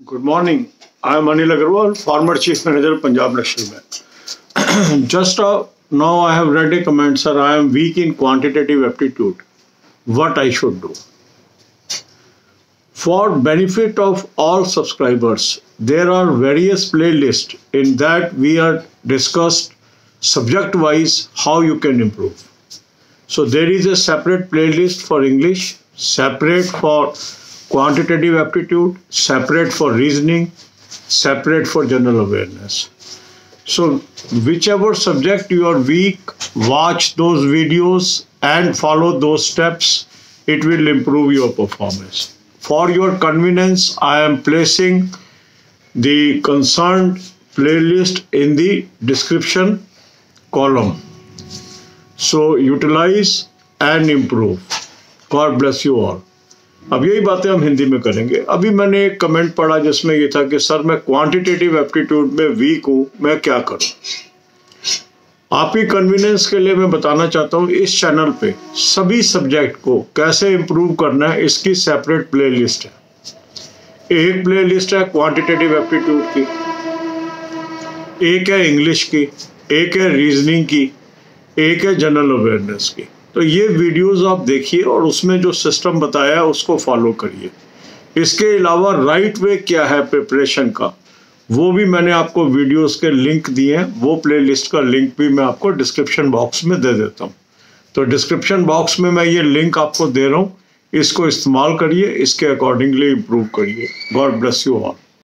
Good morning. I am Anil Agarwal, former Chief Manager, Punjab National Bank. Just now I have read a comment, sir, I am weak in quantitative aptitude. What I should do? For benefit of all subscribers, there are various playlists in that we are discussed subject-wise how you can improve. So there is a separate playlist for English, separate for quantitative aptitude, separate for reasoning, separate for general awareness. So whichever subject you are weak, watch those videos and follow those steps. It will improve your performance. For your convenience, I am placing the concerned playlist in the description column. So utilize and improve. God bless you all. अब यही बातें हम हिंदी में करेंगे। अभी मैंने एक comment पढ़ा जिसमें ये था कि सर मैं क्वांटिटेटिव एप्टीट्यूड में वीक हूं, मैं क्या करूं? आपकी कन्वीनियंस के लिए मैं बताना चाहता हूं इस चैनल पे सभी सब्जेक्ट को कैसे इंप्रूव करना है इसकी सेपरेट प्लेलिस्ट है। एक प्लेलिस्ट है क्वांटिटेटिव एप्टीट्यूड की, एक है इंग्लिश की, एक है रीजनिंग की, एक है जनरल अवेयरनेस की। तो ये वीडियोस आप देखिए और उसमें जो सिस्टम बताया है उसको फॉलो करिए। इसके अलावा राइट वे क्या है प्रिपरेशन का, वो भी मैंने आपको वीडियोस के लिंक दिए हैं। वो प्लेलिस्ट का लिंक भी मैं आपको डिस्क्रिप्शन बॉक्स में दे देता हूँ। तो डिस्क्रिप्शन बॉक्स में मैं ये लिंक आपको दे रहा हूँ, इसको इस्तेमाल करिए, इसके अकॉर्डिंगली इम्प्रूव करिए। God bless you all.